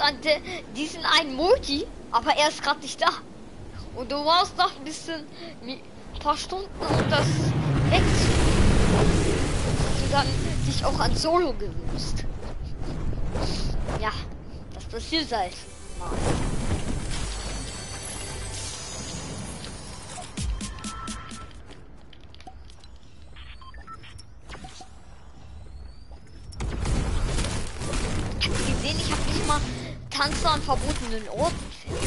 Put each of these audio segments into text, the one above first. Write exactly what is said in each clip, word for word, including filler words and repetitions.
an de, diesen einen Multi, aber er ist gerade nicht da. Und du brauchst noch ein bisschen, ein paar Stunden, um das wegzunehmen. Dass du dann dich auch an Solo gewöhnst. Ja, das passiert halt mal. Ich habe nicht mal Tanzer an verbotenen Orten fertig.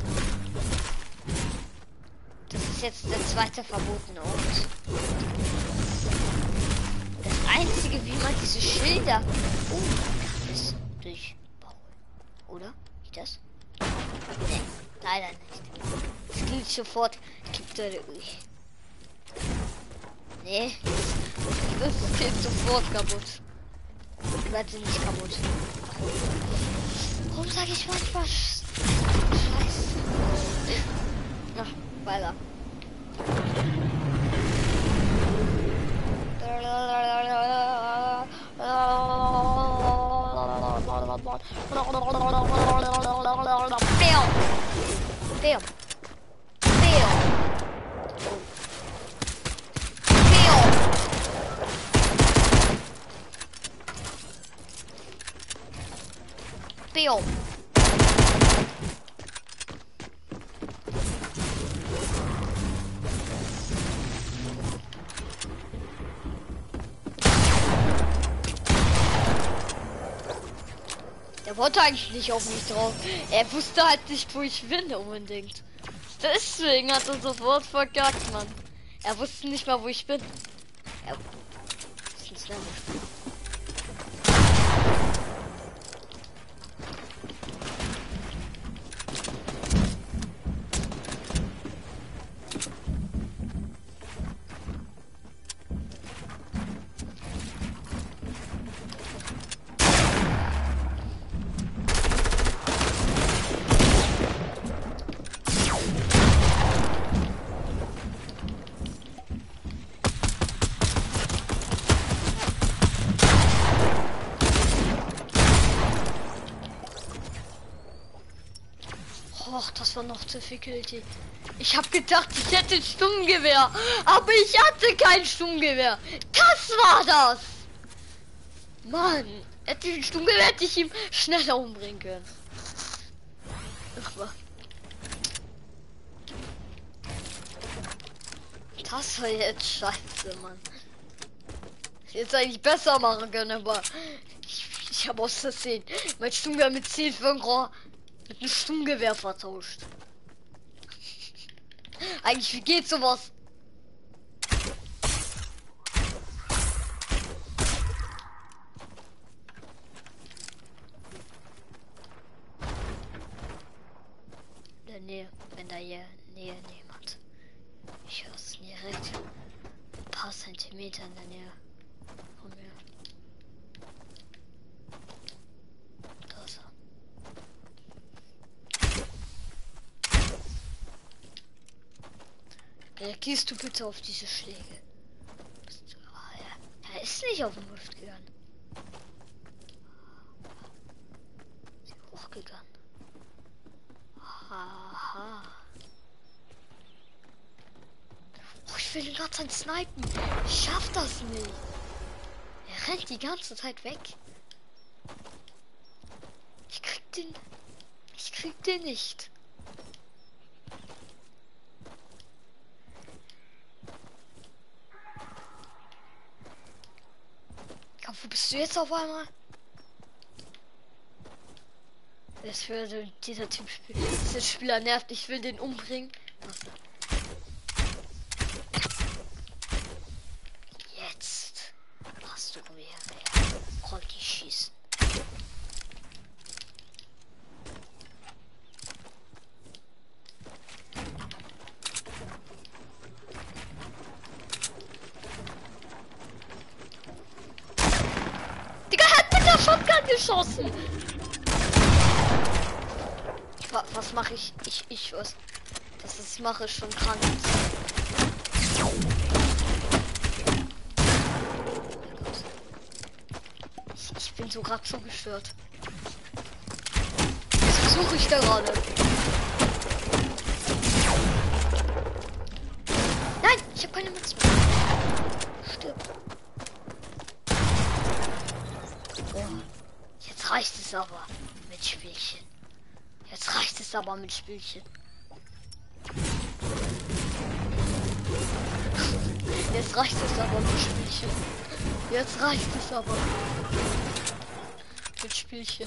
Das ist jetzt der zweite verbotene Ort. Das einzige, wie man diese Schilder oh, ist durchbauen. Oder? Nicht das? Nee, leider nicht. Das gilt sofort. Gibt er. Nee, das geht sofort kaputt. Bleibt sie nicht kaputt. Warum sage ich manchmal Sch Scheiße? Ach, weiter. Bam! Bam! Bam! Der wollte eigentlich nicht auf mich drauf. Er wusste halt nicht, wo ich bin unbedingt. Deswegen hat er sofort verkackt, Mann. Er wusste nicht mal, wo ich bin. Er ist ein Slam. Och, das war noch Difficulty. Ich habe gedacht, ich hätte ein Sturmgewehr, aber ich hatte kein Sturmgewehr. Das war das. Mann, hätte ich ein Sturmgewehr, hätte ich ihn schneller umbringen können. Ach, das war jetzt scheiße, Mann. Jetzt eigentlich besser machen können, aber ich, ich habe aus Versehen mein Sturmgewehr mit Zielfernrohr mit einem Sturmgewehr vertauscht. Eigentlich, wie geht sowas? In der Nähe, wenn da hier Nähe niemand. Ich höre es direkt. Ein paar Zentimeter in der Nähe von mir. Ja, gehst du bitte auf diese Schläge? Oh, ja. Er ist nicht auf den Luft gegangen. Sie hochgegangen. Aha. Oh, ich will den gerade sein snipen. Ich schaff das nicht. Er rennt die ganze Zeit weg. Ich krieg den. Ich krieg den nicht. Wo bist du jetzt auf einmal? Das würde dieser Typ spielen. Dieser Spieler nervt. Ich will den umbringen. Jetzt hast du mehr. Rocky schießen. Shotgun geschossen. Was, was mache ich? Ich, ich was. Das ist mache schon krank. Ich, ich bin so gerade so gestört. suche ich da gerade? Nein, ich habe keine Mütze mehr. Stirb. Oh, jetzt reicht es aber mit Spielchen. Jetzt reicht es aber mit Spielchen. Jetzt reicht es aber mit Spielchen. Jetzt reicht es aber mit Spielchen.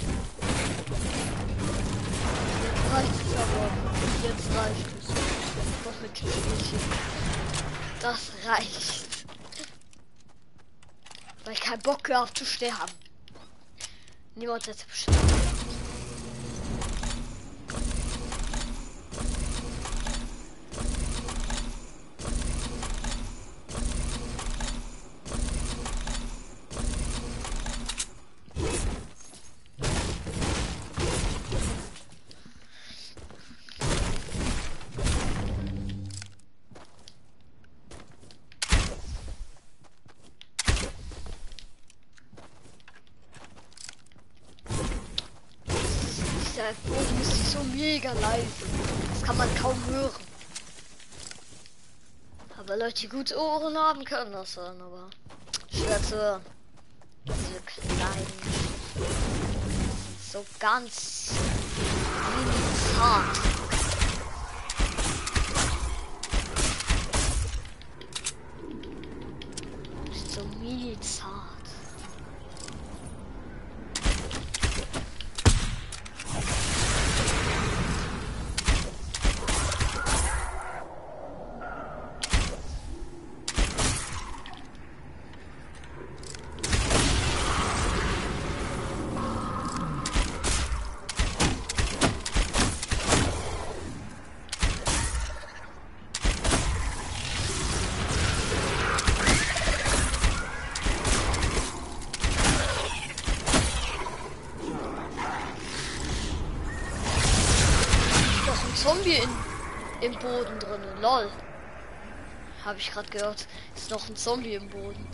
Jetzt reicht es aber. Jetzt reicht es. Doch mit Spielchen. Das reicht. Weil ich keinen Bock mehr auf zu sterben. Niemand hat bestimmt. Der Boden ist so mega leise. Das kann man kaum hören. Aber Leute, die gute Ohren haben, können das hören, aber schwer zu hören. Diese kleinen, so ganz mini zart. So mini zart. Zombie in, im Boden drin. Lol. Habe ich gerade gehört. Ist noch ein Zombie im Boden.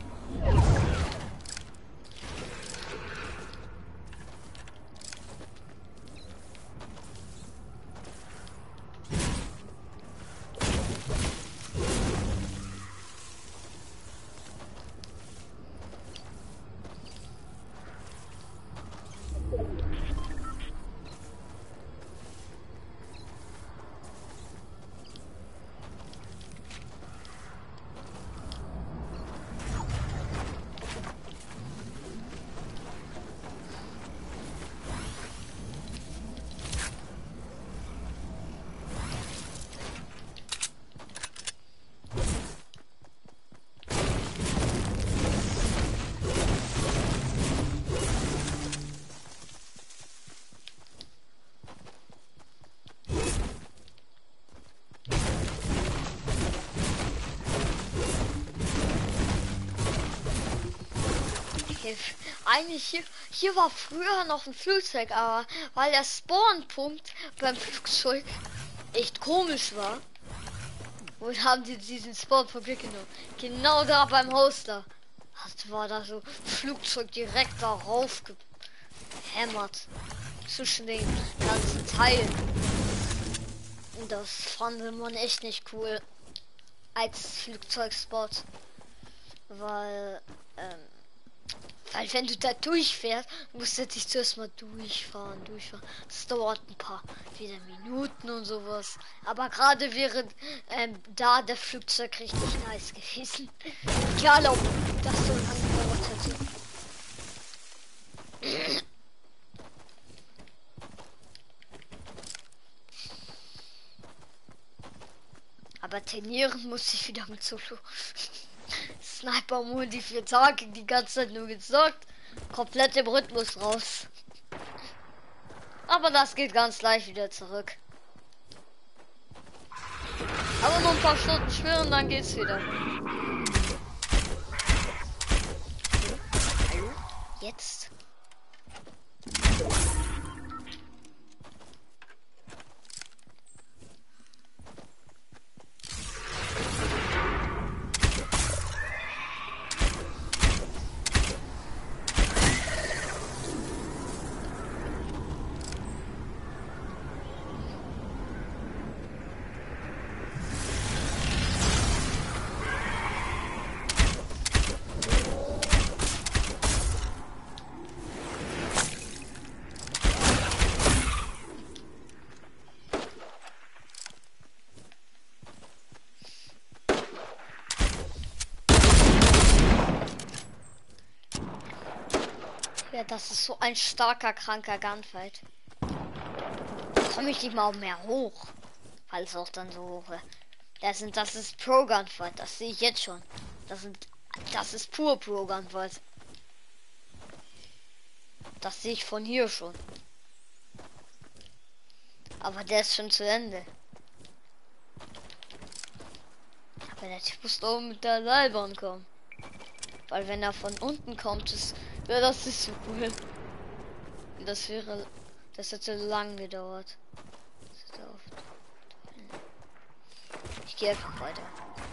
Eigentlich hier, hier war früher noch ein Flugzeug, aber weil der Spawnpunkt beim Flugzeug echt komisch war, und haben die diesen Spawnpunkt weggenommen. Genau da beim Haus da war da so Flugzeug direkt darauf gehämmert zwischen den ganzen Teilen. Und das fand man echt nicht cool als Flugzeugspot, weil ähm, Weil wenn du da durchfährst, musst du dich zuerst mal durchfahren, durchfahren. Das dauert ein paar wieder Minuten und sowas. Aber gerade wäre ähm, da der Flugzeug richtig nice gewesen. Egal ob das so lange gedauert hätte. Aber trainieren muss ich wieder mit Solo. Sniper Modi vier Tage die ganze Zeit nur gezockt. Komplett im Rhythmus raus. Aber das geht ganz leicht wieder zurück. Aber nur ein paar Stunden spielen, dann geht's wieder. Hallo? Jetzt? Ja, das ist so ein starker, kranker Gunfight. Komme ich nicht mal mehr hoch. Weil es auch dann so hoch wäre. Das sind, das ist Pro Gunfight, das sehe ich jetzt schon. Das sind, das ist pur Pro Gunfight. Das sehe ich von hier schon. Aber der ist schon zu Ende. Aber der Typ muss doch mit der Seilbahn kommen. Weil wenn er von unten kommt, ist, ja, das ist so cool. Das wäre, das hätte lang gedauert. Ich gehe einfach weiter.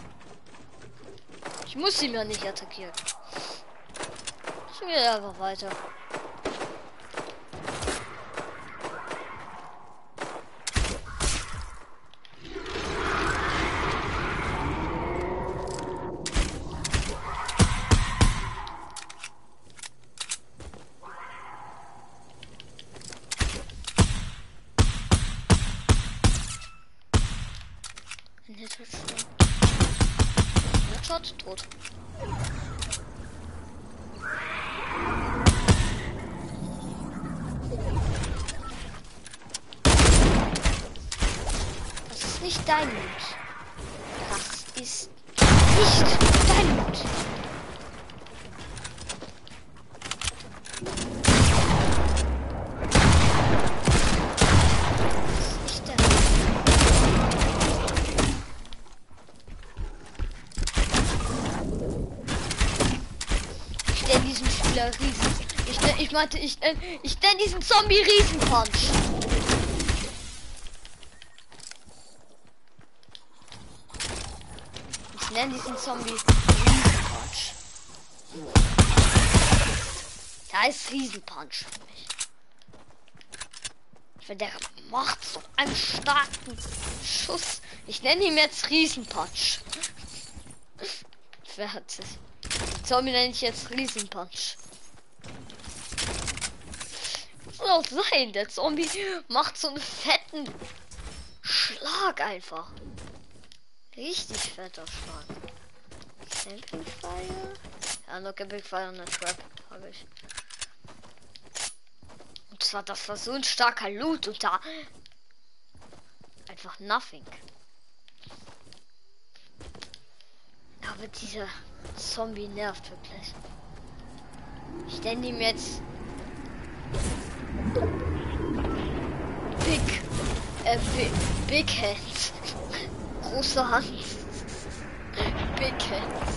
Ich muss ihn ja nicht attackieren. Ich gehe einfach weiter. Headshot, tot. Das ist nicht dein Mut. Das ist nicht dein Mut. Riesen. Ich, ich meinte, ich, ich nenne diesen Zombie Riesenpunch. Ich nenne diesen Zombie Riesenpunch. Der heißt Riesenpunch für mich. Wenn der macht so einen starken Schuss. Ich nenne ihn jetzt Riesenpunch. Fertig. Zombie nenne ich jetzt Riesenpunch. Soll auch sein, der Zombie macht so einen fetten Schlag einfach. Richtig fetter Schlag. Camping Fire? Ja, noch Camping Fire und eine Trap habe ich. Und zwar, das war so ein starker Loot und da einfach nothing. Aber dieser Zombie nervt wirklich. Ich nenne ihm jetzt Big, äh, Big, Big Hands. Große Hand. Big Hands.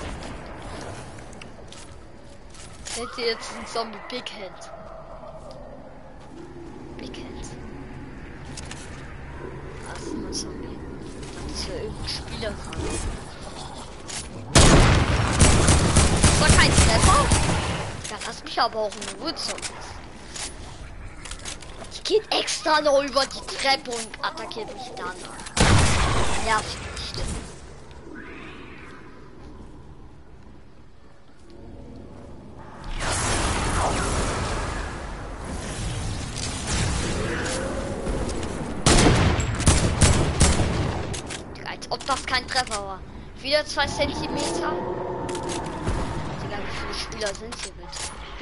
Nennt ihr jetzt einen Zombie Big Hand? Big Hands. Das ist ein Zombie. Das ist ja irgendein Spieler dran. Das war kein Treffer. Da lass mich aber auch in Ruhe, Zombies. Die geht extra noch über die Treppe und attackiert mich dann. Nervt nicht. Als ob das kein Treffer war. Wieder zwei Zentimeter. Digga, wie viele Spieler sind hier bitte?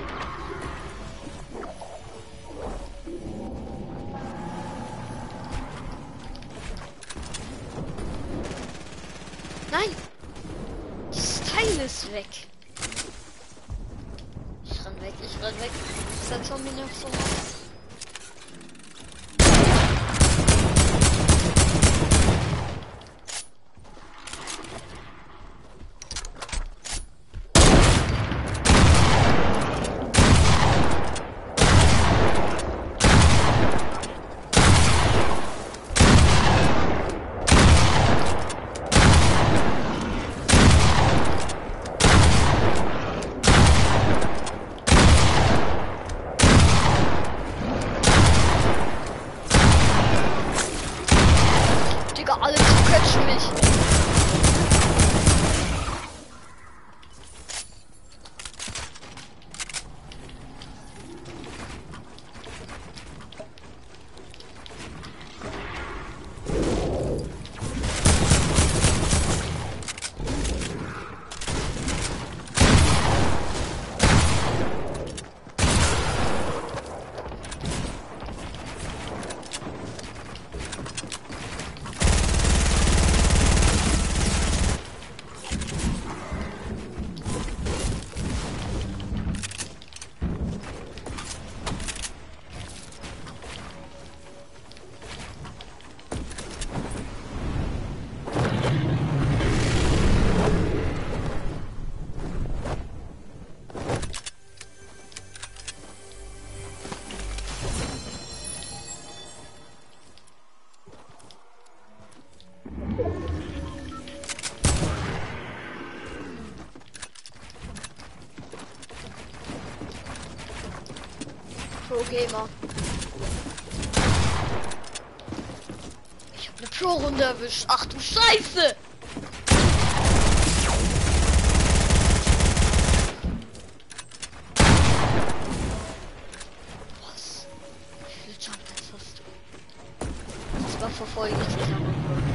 Nein! Das Teil ist weg. Ich renn weg, ich renn weg. Ist der Zombie noch so was? Alle catchen mich. Gamer. Ich habe eine Pro-Runde erwischt. Ach du Scheiße! Was? Wie viel Jump Pads hast du? Das war verfolgt zusammen.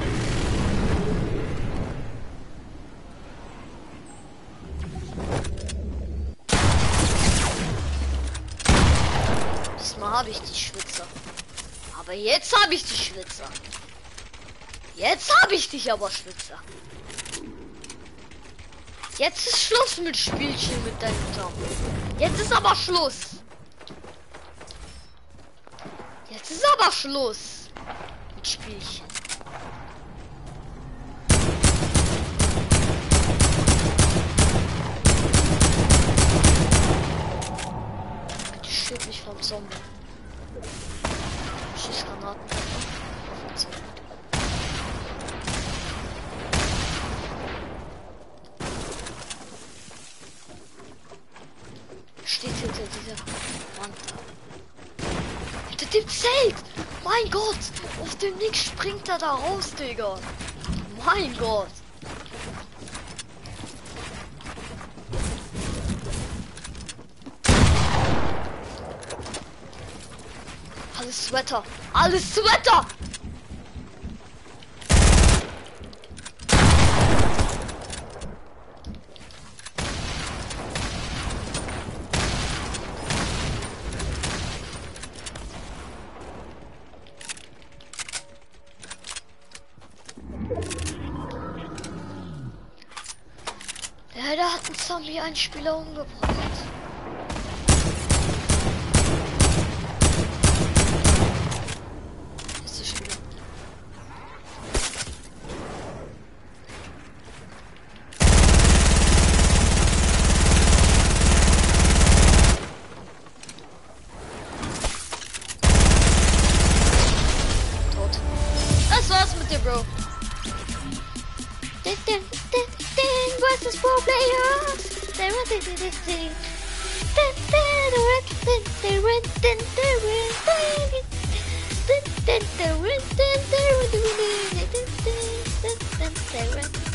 Diesmal habe ich die Schwitzer. Aber jetzt habe ich die Schwitzer. Jetzt habe ich dich aber, Schwitzer. Jetzt ist Schluss mit Spielchen mit deinem Jump. Jetzt ist aber Schluss. Jetzt ist aber Schluss mit Spielchen. Bitte schieb mich vom Zombie. Schieß Granaten. Vom Zombie. Steht hinter dieser Wand da. Hinter dem Zelt! Mein Gott! Auf dem Nick springt er da raus, Digga! Mein Gott! Alles Sweater! Alles Sweater! Ja, da hat ein Zombie einen Spieler umgebracht. Ist der Spieler. Tot. Das war's mit dir, Bro. Versus four players. They went into this thing. Then they went, then they went, then they went, then they went, then they went, then they went, then they went.